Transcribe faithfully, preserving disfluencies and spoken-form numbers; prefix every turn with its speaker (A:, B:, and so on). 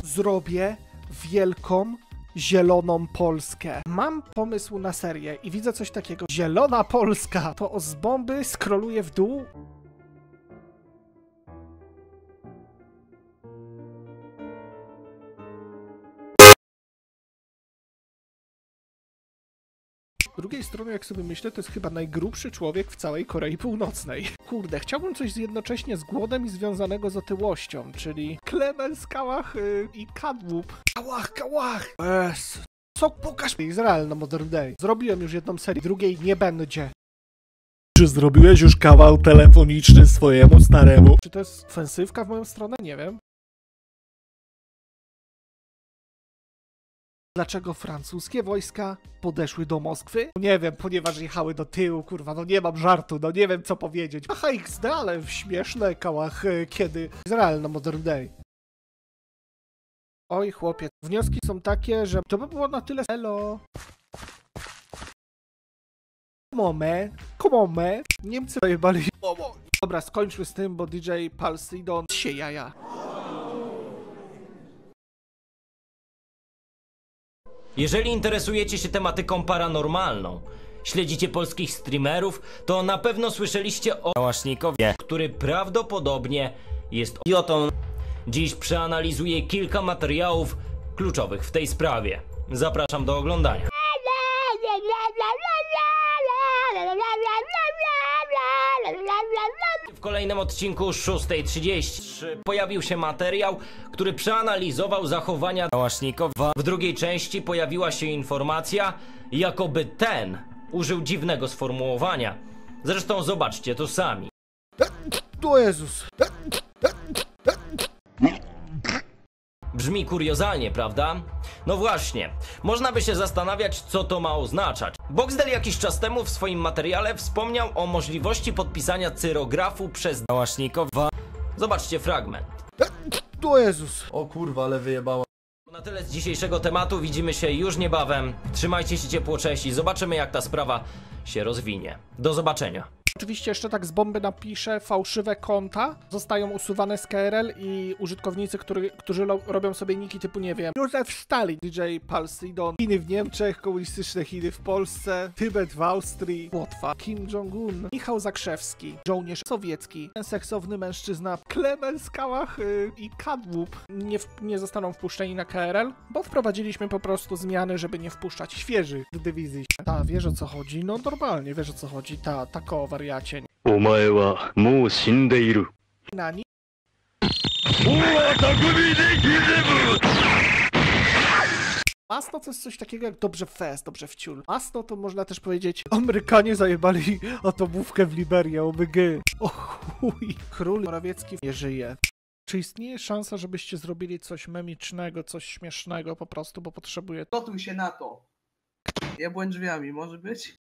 A: Zrobię wielką, zieloną Polskę. Mam pomysł na serię i widzę coś takiego. Zielona Polska. To z bomby scrolluję w dół. Z drugiej strony, jak sobie myślę, to jest chyba najgrubszy człowiek w całej Korei Północnej. Kurde, chciałbym coś jednocześnie z głodem i związanego z otyłością, czyli Klemens, Kałach yy, i Kadłub. Kałach, Kałach! Yes. Co? Pokaż mi Izrael na Modern Day. Zrobiłem już jedną serię, drugiej nie będzie.
B: Czy zrobiłeś już kawał telefoniczny swojemu staremu?
A: Czy to jest ofensywka w moją stronę? Nie wiem. Dlaczego francuskie wojska podeszły do Moskwy? Nie wiem, ponieważ jechały do tyłu, kurwa, no nie mam żartu, no nie wiem co powiedzieć. Aha, X D, ale śmieszne Kałach, kiedy Izrael na Modern Day. Oj, chłopie, wnioski są takie, że to by było na tyle. Hello. Come on, man. Come on, man. Niemcy zajebali. Dobra, skończmy z tym, bo D J Palsidon się jaja.
C: Jeżeli interesujecie się tematyką paranormalną, śledzicie polskich streamerów, to na pewno słyszeliście o Kałasznikowie, który prawdopodobnie jest idiotą. Dziś przeanalizuję kilka materiałów kluczowych w tej sprawie. Zapraszam do oglądania. W kolejnym odcinku o szóstej trzydzieści pojawił się materiał, który przeanalizował zachowania Kałasznikowa. W drugiej części pojawiła się informacja, jakoby ten użył dziwnego sformułowania. Zresztą zobaczcie to sami.
A: O Jezus.
C: Brzmi kuriozalnie, prawda? No właśnie, można by się zastanawiać, co to ma oznaczać. Boxdel jakiś czas temu w swoim materiale wspomniał o możliwości podpisania cyrografu przez Kałasznikowa. Zobaczcie fragment.
A: O Jezus.
B: O kurwa, ale wyjebała.
C: Na tyle z dzisiejszego tematu, widzimy się już niebawem. Trzymajcie się ciepło, cześć i zobaczymy, jak ta sprawa się rozwinie. Do zobaczenia.
A: Oczywiście jeszcze tak z bomby napiszę, fałszywe konta zostają usuwane z K R L i użytkownicy, który, którzy lo, robią sobie niki typu, nie wiem, Józef Stalin, D J Palsidon, Chiny w Niemczech, komunistyczne Chiny w Polsce, Tybet w Austrii, Łotwa, Kim Jong-un, Michał Zakrzewski, żołnierz sowiecki, ten seksowny mężczyzna, Klemens, Kałach yy, i Kadłub nie, w, nie zostaną wpuszczeni na K R L, bo wprowadziliśmy po prostu zmiany, żeby nie wpuszczać świeżych do dywizji. Ta, wiesz o co chodzi? No normalnie, wiesz o co chodzi, ta, tako wariacie.
D: お前はもう死んでいる。
A: Nani? Masno to jest coś takiego jak dobrze fest, dobrze wciul. Masno to można też powiedzieć, Amerykanie zajebali atomówkę w Liberii, O B G. O chuj. Król Morawiecki nie żyje. Czy istnieje szansa, żebyście zrobili coś memicznego, coś śmiesznego po prostu, bo potrzebuję...
E: Gotuj się na to. Jebłem drzwiami, może być?